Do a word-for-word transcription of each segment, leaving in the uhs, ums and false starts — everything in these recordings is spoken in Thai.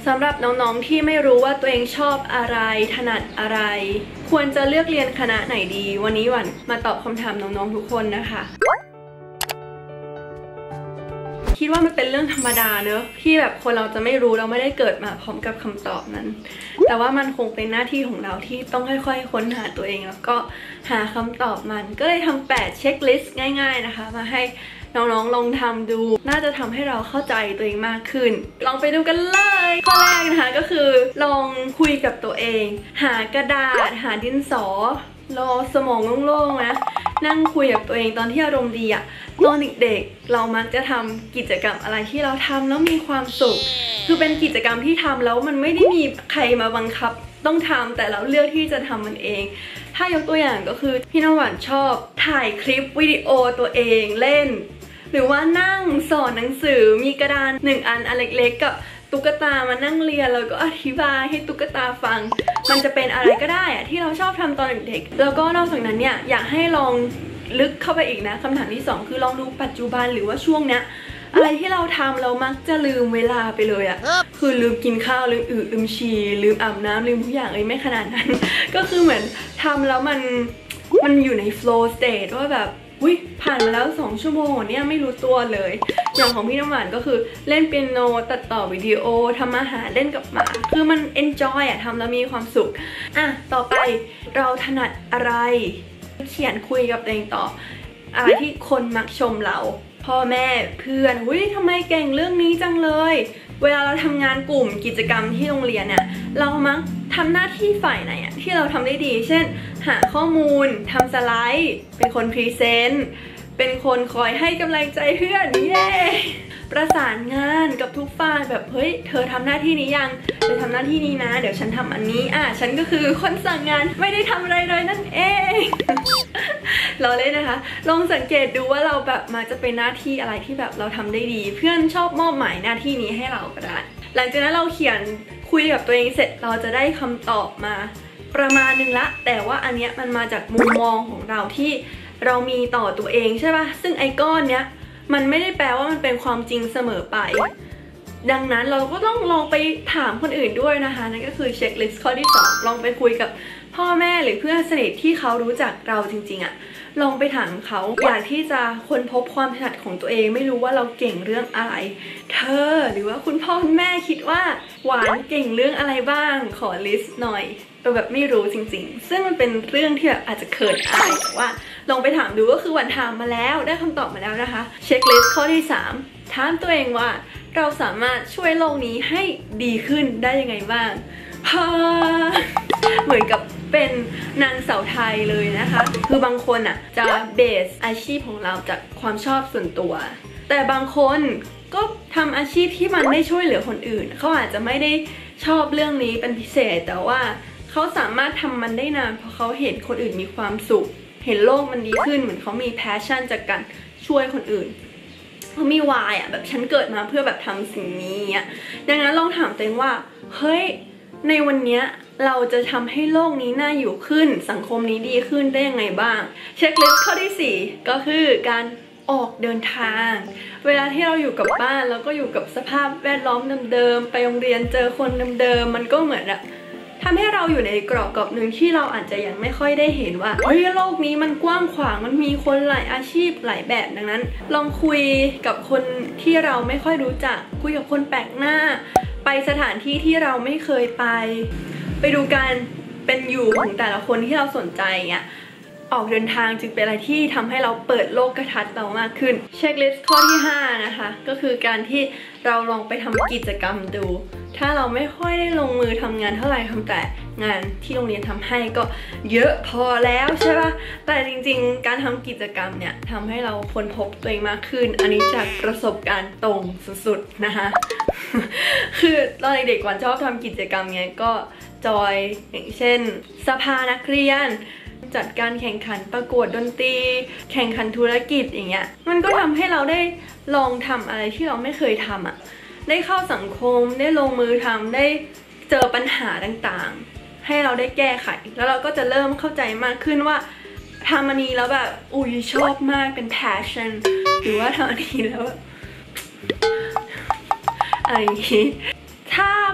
สำหรับน้องๆที่ไม่รู้ว่าตัวเองชอบอะไรถนัดอะไรควรจะเลือกเรียนคณะไหนดีวันนี้หวันมาตอบคำถามน้องๆทุกคนนะคะคิดว่ามันเป็นเรื่องธรรมดาเนอะที่แบบคนเราจะไม่รู้เราไม่ได้เกิดมาพร้อมกับคำตอบนั้นแต่ว่ามันคงเป็นหน้าที่ของเราที่ต้องค่อยๆค้นหาตัวเองแล้วก็หาคำตอบมันก็เลยทำแปดเช็คลิสต์ง่ายๆนะคะมาให้น้องๆลองทำดูน่าจะทำให้เราเข้าใจตัวเองมากขึ้นลองไปดูกันเลยข้อแรกนะคะก็คือลองคุยกับตัวเองหากระดาษหาดินสอรอสมองโล่งๆนะนั่งคุยกับตัวเองตอนที่อารมณ์ดีอะตอนเด็กๆเรามักจะทำกิจกรรมอะไรที่เราทำแล้วมีความสุขคือเป็นกิจกรรมที่ทำแล้วมันไม่ได้มีใครมาบังคับต้องทำแต่เราเลือกที่จะทำมันเองถ้ายกตัวอย่างก็คือพี่น้ำหวานชอบถ่ายคลิปวิดีโอตัวเองเล่นหรือว่านั่งสอนหนังสือมีกระดานหนึ่งอันอันเล็กๆกับตุ๊กตามานั่งเรียนแล้วก็อธิบายให้ตุ๊กตาฟังมันจะเป็นอะไรก็ได้อะที่เราชอบทำตอนเด็กๆแล้วก็นอกจากนั้นเนี่ยอยากให้ลองลึกเข้าไปอีกนะคำถามที่สองคือลองดูปัจจุบันหรือว่าช่วงเนี้ยอะไรที่เราทำเรามักจะลืมเวลาไปเลยอะคือลืมกินข้าวลืมอืดลืมฉี่ลืมอาบน้ำลืมทุกอย่างเลยไม่ขนาดนั้น ก็คือเหมือนทำแล้วมันมันอยู่ใน flow state ว่าแบบอุ้ยผ่านมาแล้วสองชั่วโมงเนี่ยไม่รู้ตัวเลยอย่างของพี่น้ำหวานก็คือเล่นเปียโนตัดต่อวิดีโอทำอาหารเล่นกับหมาคือมัน enjoy อะทำแล้วมีความสุขอ่ะต่อไปเราถนัดอะไรเขียนคุยกับตัวเองต่ออะไรที่คนมักชมเราพ่อแม่เพื่อนอุ้ยทำไมเก่งเรื่องนี้จังเลยเวลาเราทำงานกลุ่มกิจกรรมที่โรงเรียนเนี่ยเรามักทำหน้าที่ฝ่ายไหนอะที่เราทำได้ดีเช่นหาข้อมูลทำสไลด์เป็นคนพรีเซนต์เป็นคนคอยให้กำลังใจเพื่อนเย้ประสานงานกับทุกฝ่ายแบบเฮ้ยเธอทำหน้าที่นี้ยังเธอทำหน้าที่นี้นะเดี๋ยวฉันทำอันนี้อ่ะฉันก็คือคนสั่งงานไม่ได้ทำอะไรเลยนั่นเองเราเลยนะคะลองสังเกตดูว่าเราแบบมาจะเป็นหน้าที่อะไรที่แบบเราทำได้ดีเพื่อนชอบมอบหมายหน้าที่นี้ให้เราก็ได้หลังจากนั้นเราเขียนคุยกับตัวเองเสร็จเราจะได้คำตอบมาประมาณนึงละแต่ว่าอันเนี้ยมันมาจากมุมมองของเราที่เรามีต่อตัวเองใช่ป่ะซึ่งไอ้ก้อนเนี้ยมันไม่ได้แปลว่ามันเป็นความจริงเสมอไปดังนั้นเราก็ต้องลองไปถามคนอื่นด้วยนะคะนั่นก็คือเช็คลิสต์ข้อที่สองลองไปคุยกับพ่อแม่หรือเพื่อนสนิทที่เขารู้จักเราจริงๆอะลองไปถามเขาอยากที่จะค้นพบความถนัดของตัวเองไม่รู้ว่าเราเก่งเรื่องอะไรเธอหรือว่าคุณพ่อคุณแม่คิดว่าหวานเก่งเรื่องอะไรบ้างขอลิสต์หน่อยตัวแบบไม่รู้จริงๆซึ่งมันเป็นเรื่องที่แบบอาจจะเขินอายแต่ว่าลองไปถามดูก็คือหวานถามมาแล้วได้คำตอบมาแล้วนะคะเช็คลิสต์ข้อที่สามถามตัวเองว่าเราสามารถช่วยโลกนี้ให้ดีขึ้นได้ยังไงบ้างเหมือนกับเป็นนางสาวไทยเลยนะคะคือบางคนอ่ะจะเบสอาชีพของเราจากความชอบส่วนตัวแต่บางคนก็ทำอาชีพที่มันได้ช่วยเหลือคนอื่นเขาอาจจะไม่ได้ชอบเรื่องนี้เป็นพิเศษแต่ว่าเขาสามารถทำมันได้นานเพราะเขาเห็นคนอื่นมีความสุขเห็นโลกมันดีขึ้นเหมือนเขามีแพชชั่นจากการช่วยคนอื่นเขามีวายอ่ะแบบฉันเกิดมาเพื่อแบบทำสิ่งนี้อ่ะดังนั้นลองถามตัวเองว่าเฮ้ยในวันนี้เราจะทำให้โลกนี้น่าอยู่ขึ้นสังคมนี้ดีขึ้นได้ยังไงบ้างเช็คลิสต์ข้อที่สี่ก็คือการออกเดินทางเวลาที่เราอยู่กับบ้านแล้วก็อยู่กับสภาพแวดล้อมเดิมๆไปโรงเรียนเจอคนเดิมๆมันก็เหมือนอะทำให้เราอยู่ในกรอบกรอบหนึ่งที่เราอาจจะยังไม่ค่อยได้เห็นว่าเฮ้ยโลกนี้มันกว้างขวางมันมีคนหลายอาชีพหลายแบบดังนั้นลองคุยกับคนที่เราไม่ค่อยรู้จักคุยกับคนแปลกหน้าไปสถานที่ที่เราไม่เคยไปไปดูการเป็นอยู่ของแต่ละคนที่เราสนใจอ่ะออกเดินทางจึงเป็นอะไรที่ทำให้เราเปิดโลกทัศน์เรามากขึ้นเช็คลิสต์ข้อที่ห้านะคะก็คือการที่เราลองไปทำกิจกรรมดูถ้าเราไม่ค่อยได้ลงมือทำงานเท่าไหร่ทำแต่งานที่โรงเรียนทำให้ก็เยอะพอแล้วใช่ปะแต่จริงๆการทำกิจกรรมเนี่ยทำให้เราค้นพบตัวเองมากขึ้นอันนี้จากประสบการณ์ตรงสุดๆนะคะ คือตอนเด็กๆวันชอบทำกิจกรรมเนี้ยก็จอยอย่างเช่นสภานักเรียนจัดการแข่งขันประกวดดนตรีแข่งขันธุรกิจอย่างเงี้ยมันก็ทำให้เราได้ลองทำอะไรที่เราไม่เคยทำอ่ะได้เข้าสังคมได้ลงมือทำได้เจอปัญหาต่างๆให้เราได้แก้ไขแล้วเราก็จะเริ่มเข้าใจมากขึ้นว่าทำอันนี้แล้วแบบอุ้ยชอบมากเป็น passion หรือว่าทำอันนี้แล้วอะไรอย่างนี้ถ้า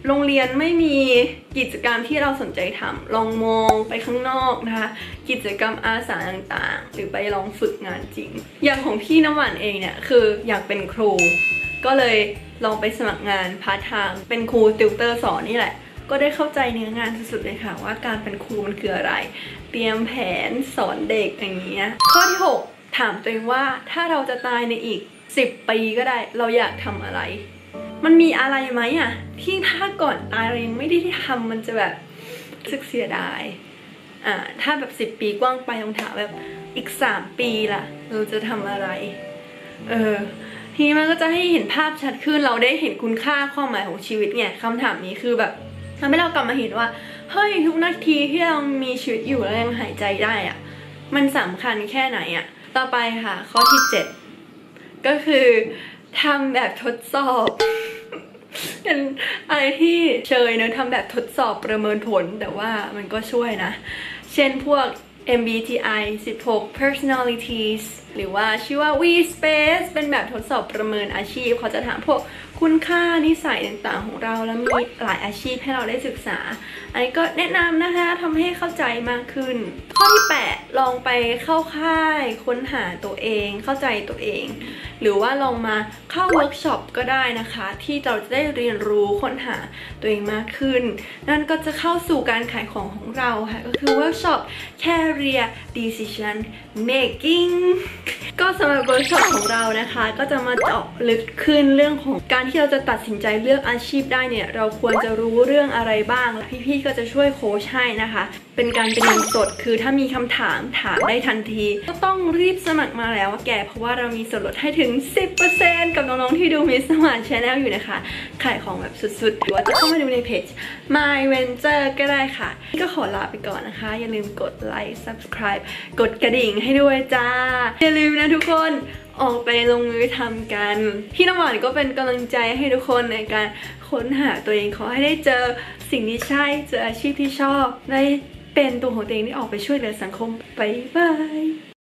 โรงเรียนไม่มีกิจกรรมที่เราสนใจทำลองมองไปข้างนอกนะคะกิจกรรมอาสาต่างๆหรือไปลองฝึกงานจริงอย่างของพี่น้ำหวานเองเนี่ยคืออยากเป็นครูก็เลยลองไปสมัครงานพาร์ทไทม์เป็นครูติวเตอร์สอนนี่แหละก็ได้เข้าใจเนื้องานสุดๆเลยค่ะว่าการเป็นครูมันคืออะไรเตรียมแผนสอนเด็กอย่างเงี้ยข้อที่หกถามตัวเองว่าถ้าเราจะตายในอีกสิบปีก็ได้เราอยากทำอะไรมันมีอะไรไหมอะที่ถ้าก่อนตายเรายังไม่ได้ทำมันจะแบบสึกเสียดายอ่าถ้าแบบสิบปีกว้างไปลองถามแบบอีกสามปีล่ะเราจะทำอะไรเออทีนี้มันก็จะให้เห็นภาพชัดขึ้นเราได้เห็นคุณค่าความหมายของชีวิตเนี่ยคำถามนี้คือแบบทำให้เรากลับมาเห็นว่าเฮ้ยทุกนาทีที่เรามีชีวิตอยู่แล้วยังหายใจได้อะมันสำคัญแค่ไหนอะต่อไปค่ะข้อที่เจ็ดก็คือทำแบบทดสอบเป็นอะไรที่เชยเนอะทำแบบทดสอบประเมินผลแต่ว่ามันก็ช่วยนะเช่นพวก เอ็ม บี ที ไอ สิบหก personalities หรือว่าชื่อว่า V-Space เป็นแบบทดสอบประเมินอาชีพเขาจะถามพวกคุณค่านิสัยต่างๆของเราแล้วมีหลายอาชีพให้เราได้ศึกษาอันนี้ก็แนะนำนะคะทำให้เข้าใจมากขึ้นข้อที่แปดลองไปเข้าค่ายค้นหาตัวเองเข้าใจตัวเองหรือว่าลองมาเข้าเวิร์กช็อปก็ได้นะคะที่เราจะได้เรียนรู้ค้นหาตัวเองมากขึ้นนั่นก็จะเข้าสู่การขายของของเราค่ะก็คือเวิร์กช็อป Career Decision Making ก็สำหรับเวิร์กช็อปของเรานะคะก็จะมาเจาะลึกขึ้นเรื่องของการที่เราจะตัดสินใจเลือกอาชีพได้เนี่ยเราควรจะรู้เรื่องอะไรบ้างและพี่ๆก็จะช่วยโค้ชให้นะคะเป็นการเป็นเงินสดคือถ้ามีคำถามถามได้ทันทีก็ต้องรีบสมัครมาแล้วแกเพราะว่าเรามีส่วนลดให้ถึง สิบเปอร์เซ็นต์ กับน้องๆที่ดูมิสมาร์ท Channel อยู่นะคะขายของแบบสุดๆหรือว่าจะเข้ามาดูในเพจ My Venture ก็ได้ค่ะก็ขอลาไปก่อนนะคะอย่าลืมกดไลค์ Subscribe กดกระดิ่งให้ด้วยจ้าอย่าลืมนะทุกคนออกไปลงมือทำกันพี่น้ำหวานก็เป็นกำลังใจให้ทุกคนในการค้นหาตัวเองขอให้ได้เจอสิ่งที่ใช่เจออาชีพที่ชอบได้เป็นตัวของตัวเองที่ออกไปช่วยเหลือสังคมบ๊ายบาย